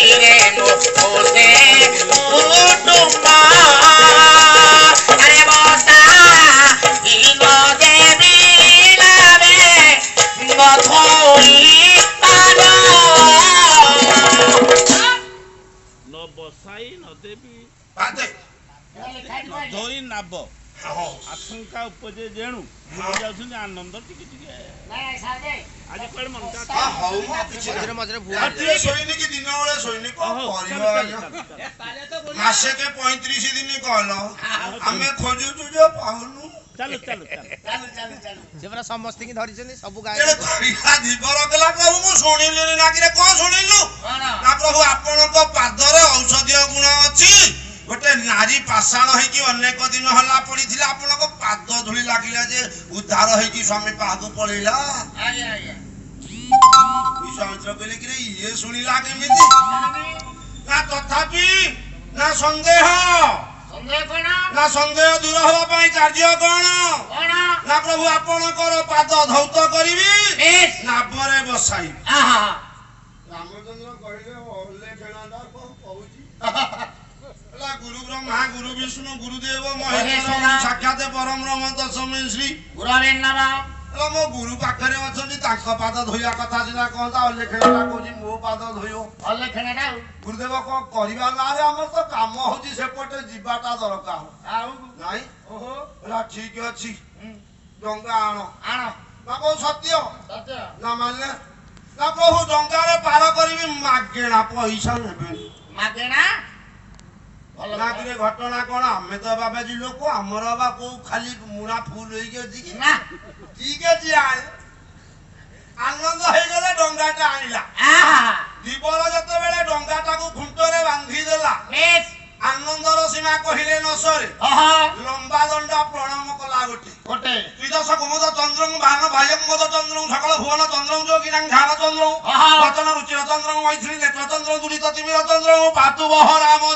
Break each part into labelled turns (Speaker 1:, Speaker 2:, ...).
Speaker 1: रे ओसे कुटुंबा अरे बसा इनो देवी लावे गथोई पानो
Speaker 2: न बसाई न देवी
Speaker 3: बाते
Speaker 2: धोई नाब आशंका उपजे जेणु जाउछन आनंद टिके टिके
Speaker 4: नहीं सादे
Speaker 2: आज कोड मनका
Speaker 3: हां हौ मझरे मझरे भूल सोइनी की दिन वाले सोइनी को परिवार मासे के 35 दिन कहलो हमें खोजु तुझे पाउनु
Speaker 2: चलो चलो
Speaker 4: चलो
Speaker 5: से पूरा समस्त की धरि छन सब गाय
Speaker 3: ए करिया दीवर गला प्रभु मु सुनिलिनी ना कि कोन सुनिलु ना प्रभु आपन को पादरे औषधीय गुण अछि गोटे नारी पाषाण है कि अनेक दिन हला पड़ी आपण को पाद धूली लगिला जे उद्धार है कि स्वामी पाहु पड़ेला
Speaker 4: आया आया
Speaker 3: विश्वामित्र कहले कि ये सुनिला केमिति ना तथापि ना संदेह ना संदेह दूर हवा पई कार्य कोन ना प्रभु आपण कर पाद धौत करिवि ना परे बसाई रामचंद्र कहले ओले खेणादा को कहूची गुरु ब्रह्मा गुरु विष्णु गुरुदेव महेश्वर साक्षात परम ब्रह्म तस्मै श्री
Speaker 4: गुरुवे नमः
Speaker 3: मो गुरु पाखरे अछंती ताका पाद धोइया कथा सिना कहता लेखणा कोजी मो पाद धोयो
Speaker 4: लेखणा
Speaker 3: गुरुदेव को करिबा ना रे हमर तो काम होची सेपटे जीवाटा दरकार
Speaker 4: आउ
Speaker 3: नाही ओहो ला ठीक अछि डंगा आनो
Speaker 4: आनो
Speaker 3: ना को सत्य
Speaker 4: सत्य
Speaker 3: ना मानले ना प्रभु डंगा रे पार करिबी मागेना पैसा नेबे
Speaker 4: मागेना
Speaker 3: नागिरे घटना कोन हमें तो बाबाजी लोक हमर बा को खाली मुरा फूल होई के जी
Speaker 4: ना
Speaker 3: ठीक है जी आनंद हो गले डंगाटा आइला दीपर जते बेले डंगाटा को खुंटरे बांधी देला
Speaker 4: बेस
Speaker 3: आनंदर सीमा कहिले न सरे लंबा दंडा प्रणाम कला गोटे त्रिदश कुमुद चंद्रं भान भायं मद चंद्रं सकल भुवन चंद्रं जोगिनां ध्यान चंद्रं वचन रुचिर चंद्रं मैथिली नेत्र चंद्रं दुरित तिमिर चंद्रं पातु बह राम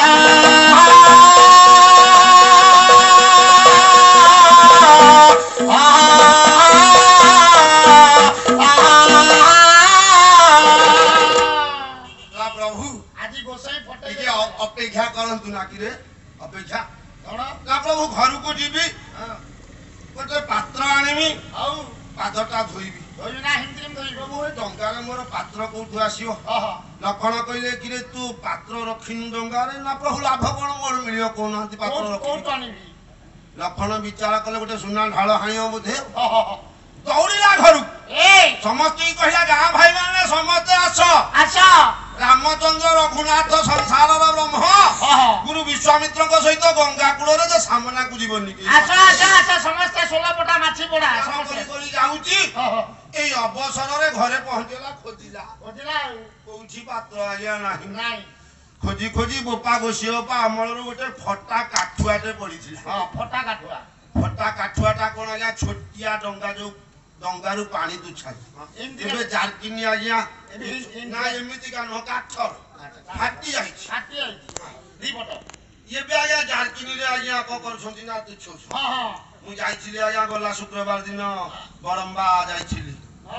Speaker 3: प्रभु
Speaker 4: आज गोसाई फटे
Speaker 3: के अपेक्षा करंतु ना कि रे अपेक्षा ना प्रभु घर को जीवी गोटे पात्र आनिबी
Speaker 4: आउ
Speaker 3: पादटा धोइबी
Speaker 4: धोइना हिंद्रिम धोइ
Speaker 3: प्रभु ए डंगा रे मोर पात्र कोठु आसीओ लखन कइले कि रे तू पात्र रखिनु डंगा रे ना प्रभु लाभ कोन मोर मिलियो कोनांती पात्र
Speaker 4: कोन आनिबी
Speaker 3: लखन विचार कले गोटे सुना ढाल हाइयो बुधे दौड़ीला घरु
Speaker 4: ए
Speaker 3: समस्त कहिला गां भाई माने समस्त आछो
Speaker 4: आछो
Speaker 3: रामचंद्र रघुनाथ संसार ब्रह्म गुरु विश्वामित्र सहित गंगा कूल जे सामना को जीवन की
Speaker 4: समस्त 16 पटा माछी पड़ा
Speaker 3: जाऊची ए अवसर रे घरे पहुंचला खोजिला कोउची पात्र आया नाही खोजी खोजी बोपा गोसियोपा अमलरो गोटे फटा काठुआटे पड़ीथिला फटा काठुआटा कोन आया छोटिया डंगा जो डंगारू पानी दुछाई एबे जारकिनी आया ना एमिति का न काठर फाटी जाई दी बट ये बे आया जारकिनी रे आया को करछंती ना तुछो मु जाईছিলি आया गला शुक्रवार दिन बरंबा जाईছিলি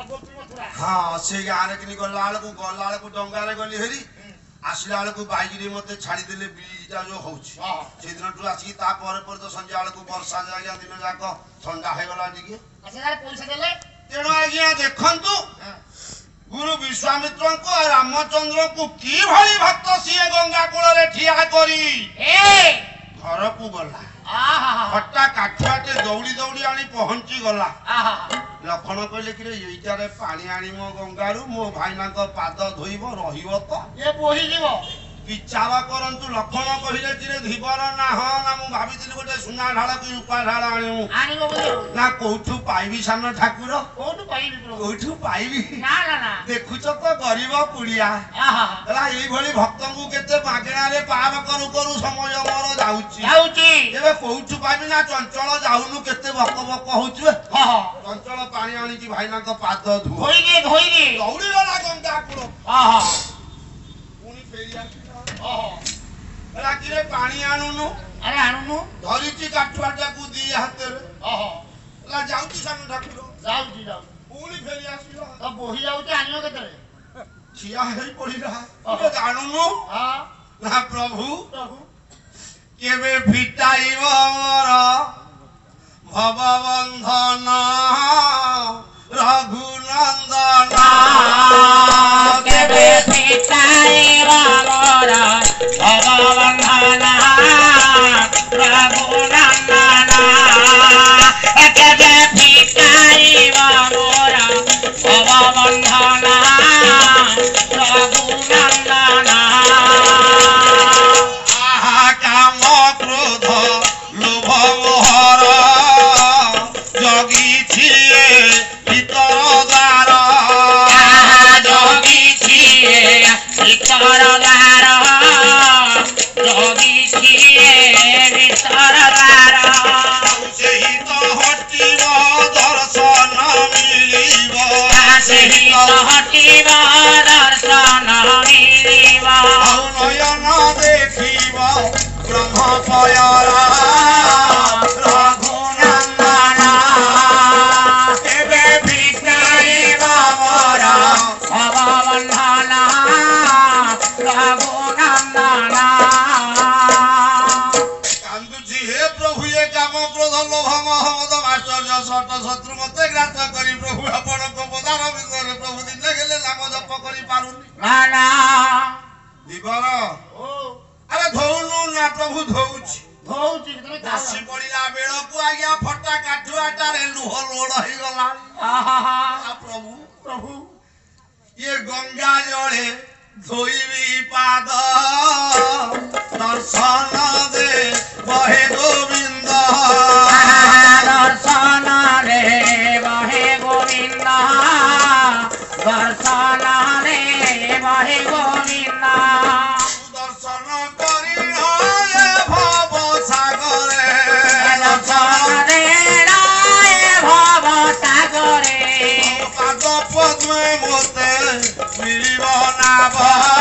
Speaker 3: हां से गारे किनी गला को डंगा रे गली हेरी आसला वाले को बाइक रे मते छाड़ी देले ब्रिजटा जो होउची से दिन टू आसी ता पर तो संजा वाले को वर्षा जाया दिन जाक ठंडा हे गला दिके
Speaker 4: अच्छा यार पैसा देले
Speaker 3: तेनो आज्ञा देखंतु गुरु विश्वामित्र को रामचंद्र को की भली भक्त सिए गंगा कूल रे ठिया करी
Speaker 4: ए
Speaker 3: घर को गला हट्टा काठुआटे दौड़ी दौड़ी आनी पहुंची गला लखन कहले कि रे एइटारे पानी आनी मो गंगारू मो भाईना को पाद धोइबो रहिबो तो
Speaker 4: ये बोही जीवो
Speaker 3: विचार करंतु लखन कहिले कि रे धीबर ना हो ना मु भाबितिली गोटे सुना ढाल की रूपा ढाल
Speaker 4: आनिबो बोलो
Speaker 3: ना कोठु पाइबी सामने ठाकुर
Speaker 4: कोठु पाइबी प्रभु
Speaker 3: कोठु पाइबी
Speaker 4: ना
Speaker 3: देखुछ तो गरीब पुड़िया हला एई भली भक्तन को केते मागेना रे पाप करू करू समय मोर जाउची एबे कोठु पाइबी ना चंचल जाउनु केते बक बक होछु चंचल पानी आनी की भाईना को पाद धोई
Speaker 4: धोई
Speaker 3: दौड़ी गला गंगा कूल पुनी फेरिया राखिरे पानी आनुनु
Speaker 4: अरे आनुनु
Speaker 3: धरिची काठुआटा को दी हाथ रे ला जाउची सामने ठाकुर
Speaker 4: जाउची
Speaker 3: पुनी फेरी आसीलो
Speaker 4: तो बोही जाउची आनियो केतरे
Speaker 3: ଠିଆ ହେଇ ପଡ଼ିଲା ତୁ ଜାଣୁନୁ ନା ପ୍ରଭୁ କେବେ ଫିଟାଇବ ମୋର ଭବବନ୍ଧନ ରଘୁନନ୍ଦନ
Speaker 1: କେବେ ଫିଟାଇବ ମୋର ଭବବନ୍ଧନ ରଘୁନନ୍ଦନ କେବେ ଫିଟାଇବ ମୋର ଭବବନ୍ଧନ ରଘୁନନ୍ଦନ
Speaker 3: ଆହା କାମ କ୍ରୋଧ ଲୋଭ ମୋହର ଜଗିଛିଏ ଭିତର ଦ୍ୱାର
Speaker 1: ଜଗିଛିଏ ଭିତର ଦ୍ୱାର ଜଗିଛିଏ ଭିତର ଦ୍ୱାର
Speaker 3: ସେହି ତ ହଟିବ ଦର୍ଶନ ମିଳିବ
Speaker 1: ସେହି ହଟିବ ଦର୍ଶନ ମିଳିବ
Speaker 3: ଆଉ ନୟନ ଦେଖିବ ବ୍ରହ୍ମ ପୟର
Speaker 1: ରଘୁନନ୍ଦନ କେବେ ଫିଟାଇବ ମୋର ଭବବନ୍ଧନ ରଘୁନନ୍ଦନ
Speaker 3: କାନ୍ଦୁଛି ହେ ପ୍ରଭୁ ଏ କାମ କ୍ରୋଧ ଲୋଭ ମୋହ ମଦ ଆଶ୍ଚର୍ଯ୍ୟ ସଟ ଶତ୍ରୁ ମତେ ଗ୍ରାସ କରି ପ୍ରଭୁ ଆପଣଙ୍କ ପଦାର ଭିତରେ ପ୍ରଭୁ ଦିନେ ଗେଲେ ନାମ ଜପ କରିପାରୁନି
Speaker 1: ନାନା
Speaker 3: ଦିବର ଆରେ ଧଉନୁ ନା ପ୍ରଭୁ ଧଉଛି
Speaker 4: ଧଉଛି
Speaker 3: ବସି ପଡ଼ିଲା ବେଳକୁ ଆଜ୍ଞା ଫଟା କାଠୁଆଟାରେ ଲୁହ ଲୋଡ଼ ହେଇଗଲା ପ୍ରଭୁ
Speaker 4: ପ୍ରଭୁ
Speaker 3: ଇଏ ଗଙ୍ଗା ଜଳେ ଧୋଇବି ପାଦ ଦର୍ଶନ ଦେ ବହେ ଗୋବିନ୍ଦ
Speaker 1: ଦର୍ଶନରେ ବହେ ଗୋବିନ୍ଦ ଦର୍ଶନରେ ବହେ ଗୋବିନ୍ଦ
Speaker 3: ଦର୍ଶନ କରି ଭବ ସାଗରେ
Speaker 1: ଦର୍ଶନରେ ଭବ ସାଗରେ
Speaker 3: ପାଦ ପଦ୍ମେ ମୋତେ ମିଳିବ ନାଭ